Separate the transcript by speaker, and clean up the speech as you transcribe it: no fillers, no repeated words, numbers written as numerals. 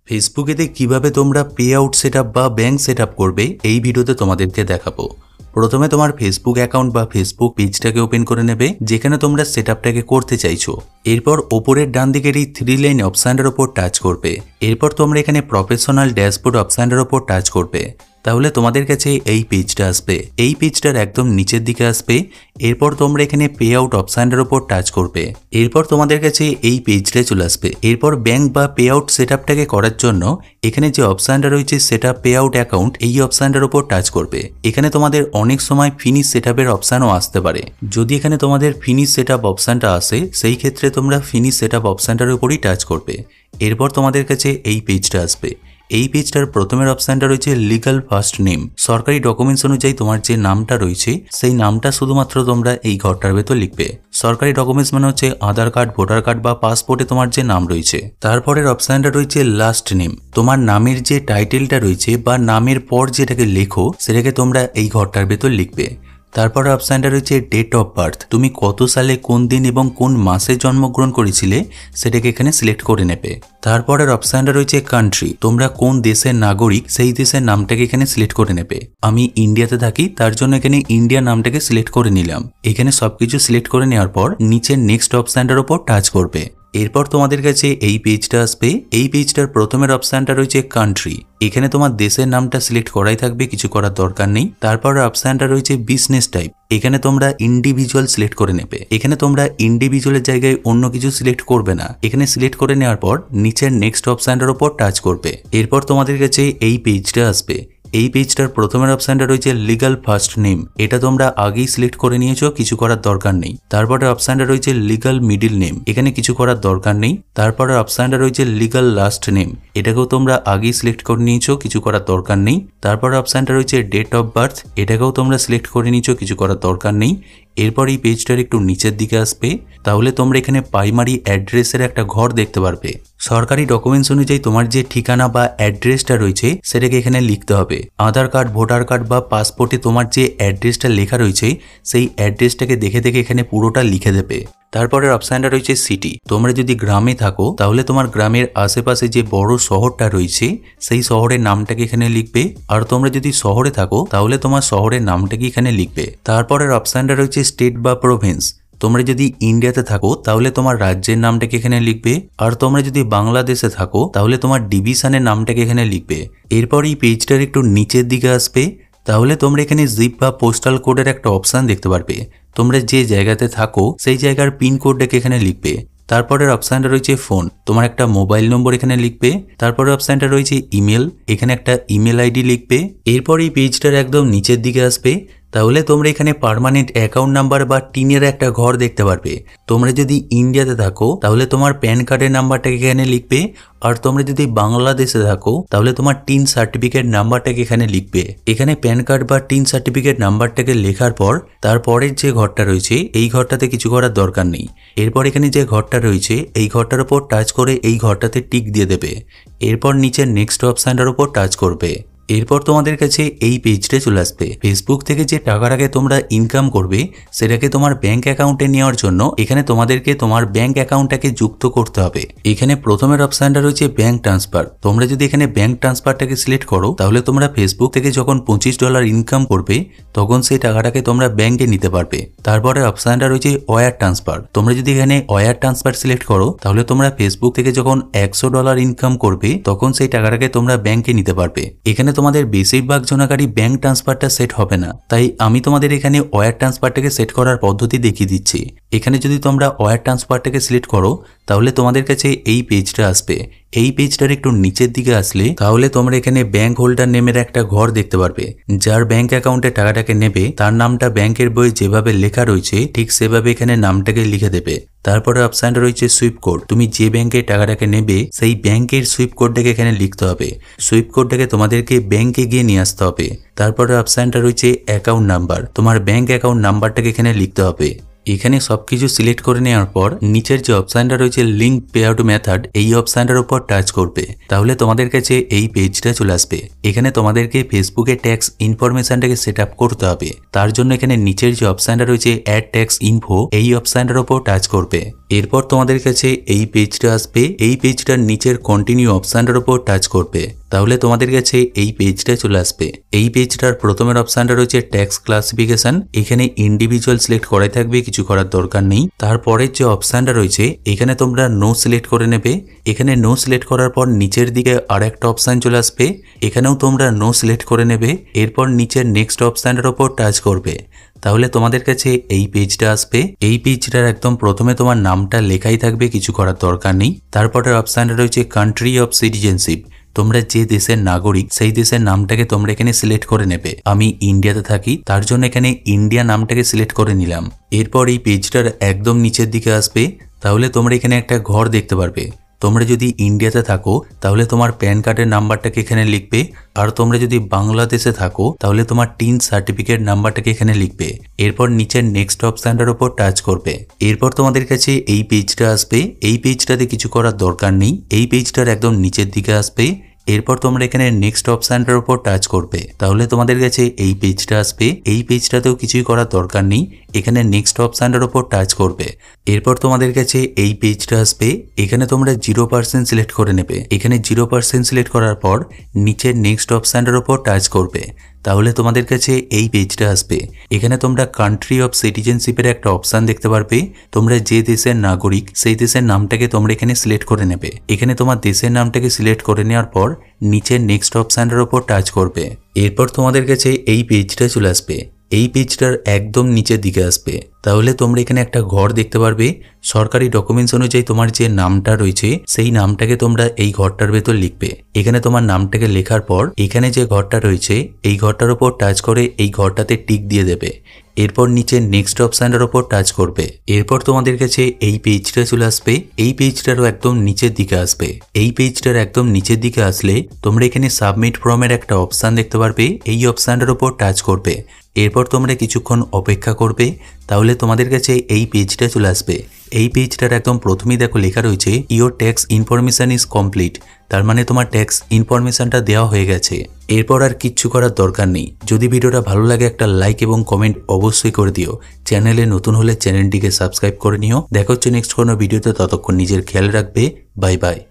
Speaker 1: ফেসবুকেতে কিভাবে তোমরা payout setup বা ব্যাংক সেটআপ করবে এই ভিডিওতে তোমাদেরকে দেখাবো। প্রথমে তোমার ফেসবুক অ্যাকাউন্ট বা ফেসবুক পেজটাকে ওপেন করে নেবে যেখানে তোমরা সেটআপটাকে করতে চাইছো। এরপর ওপরের ডান দিকের এই 3 লাইন অপশনটার উপর টাচ করবে। এরপর তোমরা এখানে প্রফেশনাল ড্যাশবোর্ড অপশনটার উপর টাচ করবে। তাহলে তোমাদের কাছে এই পেজটা আসবে। এই পেজটার একদম নিচের দিকে আসবে। এরপর তোমরা এখানে পে আউট অপশনটার উপর টাচ করবে। এরপর তোমাদের কাছে এই পেজটা চলে আসবে। এরপর ব্যাংক বা পে আউট সেটআপটাকে করার জন্য এখানে যে অপশনটা রয়েছে সেটআপ পে আউট অ্যাকাউন্ট এই অপশনটার উপর টাচ করবে। এখানে তোমাদের অনেক সময় ফিনিশ সেটআপের অপশনও আসতে পারে। যদি এখানে তোমাদের ফিনিশ সেটআপ অপশনটা আসে সেই ক্ষেত্রে তোমরা ফিনিশ সেটআপ অপশনটার উপরই টাচ করবে। এরপর তোমাদের কাছে এই পেজটা আসবে। এই পেজটার প্রথমের অপশনটা রয়েছে লিগাল ফার্স্ট নেম। সরকারি ডকুমেন্টস অনুযায়ী তোমার যে নামটা রয়েছে সেই নামটা শুধুমাত্র তোমরা এই ঘরটার ভেতর লিখবে। সরকারি ডকুমেন্টস মানে হচ্ছে আধার কার্ড, ভোটার কার্ড বা পাসপোর্টে তোমার যে নাম রয়েছে। তারপরের অপশনটা রয়েছে লাস্ট নেম। তোমার নামের যে টাইটেলটা রয়েছে বা নামের পর যেটাকে লেখো সেটাকে তোমরা এই ঘরটার ভেতর লিখবে। তারপরে অপশনটা রয়েছে ডেট অফ বার্থ। তুমি কত সালে, কোন দিন এবং কোন মাসে জন্মগ্রহণ করেছিলে সেটাকে এখানে সিলেক্ট করে নেবে। তারপরের অপশনটা রয়েছে কান্ট্রি। তোমরা কোন দেশের নাগরিক সেই দেশের নামটাকে এখানে সিলেক্ট করে নেবে। আমি ইন্ডিয়াতে থাকি তার জন্য এখানে ইন্ডিয়া নামটাকে সিলেক্ট করে নিলাম। এখানে সবকিছু সিলেক্ট করে নেওয়ার পর নিচের নেক্সট অপশনটার উপর টাচ করবে। এরপর তোমাদের কাছে এই পেজটা আসবে। এই পেজটার প্রথমের অপশনটা রয়েছে কান্ট্রি। এখানে তোমার দেশের নামটা সিলেক্ট করাই থাকবে, কিছু করার দরকার নেই। তারপর অপশনটা রয়েছে বিজনেস টাইপ। এখানে তোমরা ইন্ডিভিজুয়াল সিলেক্ট করে নেবে। এখানে তোমরা ইন্ডিভিজুয়ালের জায়গায় অন্য কিছু সিলেক্ট করবে না। এখানে সিলেক্ট করে নেওয়ার পর নিচের নেক্সট অপশনটার উপর টাচ করবে। এরপর তোমাদের কাছে এই পেজটা আসবে। এই পেজটার প্রথমের অপশনটা রয়েছে লিগাল ফার্স্ট নেম। এটা তোমরা আগেই সিলেক্ট করে নিয়েছো, কিছু করার দরকার নেই। তারপরে অপশনটা রয়েছে লিগাল মিডিল নেম। এখানে কিছু করার দরকার নেই। তারপরে অপশনটা রয়েছে লিগাল লাস্ট নেম। এটাকেও তোমরা আগেই সিলেক্ট করে নিয়েছো, কিছু করার দরকার নেই। তারপরে অপশনটা রয়েছে ডেট অফ বার্থ। এটাকেও তোমরা সিলেক্ট করে নিয়েছো, কিছু করার দরকার নেই। এরপর এই পেজটার একটু নিচের দিকে আসবে। তাহলে তোমরা এখানে প্রাইমারি অ্যাড্রেসের একটা ঘর দেখতে পারবে। সরকারি ডকুমেন্টস অনুযায়ী তোমার যে ঠিকানা বা অ্যাড্রেসটা রয়েছে সেটাকে এখানে লিখতে হবে। আধার কার্ড, ভোটার কার্ড বা পাসপোর্টে তোমার যে অ্যাড্রেসটা লেখা রয়েছে সেই অ্যাড্রেসটাকে দেখে দেখে এখানে পুরোটা লিখে দেবে। তারপরের অপশনটা রয়েছে সিটি। তোমরা যদি গ্রামে থাকো তাহলে তোমার গ্রামের আশেপাশে যে বড় শহরটা রয়েছে সেই শহরের নামটাকে এখানে লিখবে। আর তোমরা যদি শহরে থাকো তাহলে তোমার শহরের নামটাকে এখানে লিখবে। তারপরের অপশনটা রয়েছে স্টেট বা প্রভিন্স। তোমরা যদি ইন্ডিয়াতে থাকো তাহলে তোমার রাজ্যের নামটাকে এখানে লিখবে। আর তোমরা যদি বাংলাদেশে থাকো তাহলে তোমার ডিভিশনের নামটাকে এখানে লিখবে। এরপর এই পেজটার একটু নিচের দিকে আসবে। তাহলে তোমরা এখানে জিপ বা পোস্টাল কোডের একটা অপশন দেখতে পারবে। তোমরা যে জায়গাতে থাকো সেই জায়গার পিন কোডটাকে এখানে লিখবে। তারপরের অপশনটা রয়েছে ফোন। তোমার একটা মোবাইল নম্বর এখানে লিখবে। তারপরের অপশনটা রয়েছে ইমেল। এখানে একটা ইমেল আইডি লিখবে। এরপর এই পেজটার একদম নিচের দিকে আসবে। তাহলে তোমরা এখানে পার্মানেন্ট অ্যাকাউন্ট নাম্বার বা টিনের একটা ঘর দেখতে পারবে। তোমরা যদি ইন্ডিয়াতে থাকো তাহলে তোমার প্যান কার্ডের নাম্বারটাকে এখানে লিখবে। আর তোমরা যদি বাংলাদেশে থাকো তাহলে তোমার টিন সার্টিফিকেট নাম্বারটাকে এখানে লিখবে। এখানে প্যান কার্ড বা টিন সার্টিফিকেট নাম্বারটাকে লেখার পর তারপরের যে ঘরটা রয়েছে এই ঘরটাতে কিছু করার দরকার নেই। এরপর এখানে যে ঘরটা রয়েছে এই ঘরটার উপর টাচ করে এই ঘরটাতে টিক দিয়ে দেবে। এরপর নিচের নেক্সট অপশনটার উপর টাচ করবে। এরপর তোমাদের কাছে এই পেজটা চলে আসবে। ফেসবুক থেকে যে টাকাটাকে তোমরা ইনকাম করবে সেটাকে তোমার ব্যাংক অ্যাকাউন্টে নেওয়ার জন্য এখানে তোমাদেরকে তোমার ব্যাংক অ্যাকাউন্টটাকে যুক্ত করতে হবে। এখানে প্রথমের অপশনটা রয়েছে ব্যাংক ট্রান্সফার। তোমরা যদি এখানে ব্যাংক ট্রান্সফারটাকে সিলেক্ট করো তাহলে তোমরা ফেসবুক থেকে যখন $25 ইনকাম করবে তখন সেই টাকাটাকে তোমরা ব্যাংকে নিতে পারবে। তারপরে অপশনটা রয়েছে ওয়্যার ট্রান্সফার। তোমরা যদি এখানে ওয়্যার ট্রান্সফার সিলেক্ট করো তাহলে তোমরা ফেসবুক থেকে যখন $100 ইনকাম করবে তখন সেই টাকাটাকে তোমরা ব্যাংকে নিতে পারবে। এখানে তোমাদের বেশিরভাগ জনকারী ব্যাংক ট্রান্সফারটা সেট হবে না, তাই আমি তোমাদের এখানে ওয়্যার ট্রান্সফারটাকে সেট করার পদ্ধতি দেখিয়ে দিচ্ছি। এখানে যদি তোমরা ওয়্যার ট্রান্সফারটাকে সিলেক্ট করো তাহলে তোমাদের কাছে এই পেজটা আসবে। এই পেজটার একটু নিচের দিকে আসলে তাহলে তোমরা এখানে ব্যাংক হোল্ডার নেমের একটা ঘর দেখতে পারবে। যার ব্যাংক অ্যাকাউন্টে টাকাটাকে নেবে তার নামটা ব্যাংকের বইয়ে যেভাবে লেখা রয়েছে ঠিক সেভাবে এখানে নামটাকে লিখে দেবে। তারপরে অপশনটা রয়েছে সুইপ কোড। তুমি যে ব্যাংকে টাকাটাকে নেবে সেই ব্যাংকের সুইপ কোডটাকে এখানে লিখতে হবে। সুইপ কোডটাকে তোমাদেরকে ব্যাংকে গিয়ে নিয়ে আসতে হবে। তারপরে অপশনটা রয়েছে অ্যাকাউন্ট নাম্বার। তোমার ব্যাংক অ্যাকাউন্ট নাম্বারটাকে এখানে লিখতে হবে। এখানে সবকিছু সিলেক্ট করে নেওয়ার পর নিচের যে অপশনটা রয়েছে লিঙ্ক পে আউট মেথড এই অপশনটার উপর টাচ করবে। তাহলে তোমাদের কাছে এই পেজটা চলে আসবে। এখানে তোমাদেরকে ফেসবুকে ট্যাক্স ইনফরমেশনটাকে সেট আপ করতে হবে। তার জন্য এখানে নিচের যে অপশনটা রয়েছে অ্যাড ট্যাক্স ইনফো এই অপশনটার উপর টাচ করবে। এরপর তোমাদের কাছে এই পেজটা আসবে। এই পেজটার নিচের কন্টিনিউ অপশানটার উপর টাচ করবে, তাহলে তোমাদের কাছে এই পেজটা চলে আসবে। এই পেজটার প্রথমের অপশানটা রয়েছে ট্যাক্স ক্লাসিফিকেশন। এখানে ইন্ডিভিজুয়াল সিলেক্ট করাই থাকবে, কিছু করার দরকার নেই। তারপরের যে অপশানটা রয়েছে এখানে তোমরা নো সিলেক্ট করে নেবে। এখানে নো সিলেক্ট করার পর নিচের দিকে আর একটা অপশান চলে আসবে, এখানেও তোমরা নো সিলেক্ট করে নেবে। এরপর নিচের নেক্সট অপশানটার উপর টাচ করবে, তাহলে তোমাদের কাছে এই পেজটা আসবে। এই পেজটার একদম প্রথমে তোমার নামটা লেখাই থাকবে, কিছু করার দরকার নেই। তারপরের অপশানটা রয়েছে কান্ট্রি অফ সিটিজেনশিপ। তোমরা যে দেশের নাগরিক সেই দেশের নামটাকে তোমরা এখানে সিলেক্ট করে নেবে। আমি ইন্ডিয়াতে থাকি, তার জন্য এখানে ইন্ডিয়া নামটাকে সিলেক্ট করে নিলাম। এরপর এই পেজটার একদম নিচের দিকে আসবে, তাহলে তোমরা এখানে একটা ঘর দেখতে পারবে। তোমরা যদি ইন্ডিয়াতে থাকো তাহলে তোমার প্যান কার্ডের নাম্বারটাকে এখানে লিখবে, আর তোমরা যদি বাংলাদেশে থাকো তাহলে তোমার টিন সার্টিফিকেট নাম্বারটাকে এখানে লিখবে। এরপর নিচের নেক্সট অপশানটার উপর টাচ করবে। এরপর তোমাদের কাছে এই পেজটা আসবে। এই পেজটাতে কিছু করার দরকার নেই, এই পেজটার একদম নিচের দিকে আসবে। এরপর তোমরা এখানে নেক্সট অপশানটার উপর টাচ করবে, তাহলে তোমাদের কাছে এই পেজটা আসবে। এই পেজটাতেও কিছুই করার দরকার নেই, এখানে নেক্সট অপশানটার উপর টাচ করবে। এরপর তোমাদের কাছে এই পেজটা আসবে। এখানে তোমরা 0% সিলেক্ট করে নেবে। এখানে 0% সিলেক্ট করার পর নিচের নেক্সট অপশানটার উপর টাচ করবে, তাহলে তোমাদের কাছে এই পেজটা আসবে। এখানে তোমরা কান্ট্রি অফ সিটিজেনশিপের একটা অপশান দেখতে পারবে। তোমরা যে দেশের নাগরিক সেই দেশের নামটাকে তোমরা এখানে সিলেক্ট করে নেবে। এখানে তোমার দেশের নামটাকে সিলেক্ট করে নেওয়ার পর নিচের নেক্সট অপশানটার উপর টাচ করবে। এরপর তোমাদের কাছে এই পেজটা চলে আসবে। এই পেজটার একদম নিচের দিকে আসবে, তাহলে তোমরা এখানে একটা ঘর দেখতে পারবে। সরকারি ডকুমেন্টস অনুযায়ী তোমার যে নামটা রয়েছে সেই নামটাকে তোমরা এই ঘরটার ভেতর লিখবে। এখানে তোমার নামটাকে লেখার পর এখানে যে ঘরটা রয়েছে এই ঘরটার উপর টাচ করে এই ঘরটাতে টিক দিয়ে দেবে। এরপর নিচে নেক্সট অপশানটার উপর টাচ করবে। এরপর তোমাদের কাছে এই পেজটা চলে আসবে। এই পেজটারও একদম নিচের দিকে আসবে। এই পেজটার একদম নিচের দিকে আসলে তোমরা এখানে সাবমিট ফর্মের একটা অপশান দেখতে পারবে। এই অপশানটার উপর টাচ করবে। এরপর তোমরা কিছুক্ষণ অপেক্ষা করবে, তাহলে তোমাদের কাছে এই পেজটা চলে আসবে। এই পেজটার একদম প্রথমেই দেখো লেখা রয়েছে your tax information is complete, তার মানে তোমার ট্যাক্স ইনফরমেশনটা দেওয়া হয়ে গেছে। এরপর আর কিচ্ছু করার দরকার নেই। যদি ভিডিওটা ভালো লাগে একটা লাইক এবং কমেন্ট অবশ্যই করে দিও। চ্যানেলে নতুন হলে চ্যানেলটিকে সাবস্ক্রাইব করে নিও। দেখা হচ্ছে নেক্সট কোনো ভিডিওতে, ততক্ষণ নিজের খেয়াল রাখবে। Bye by.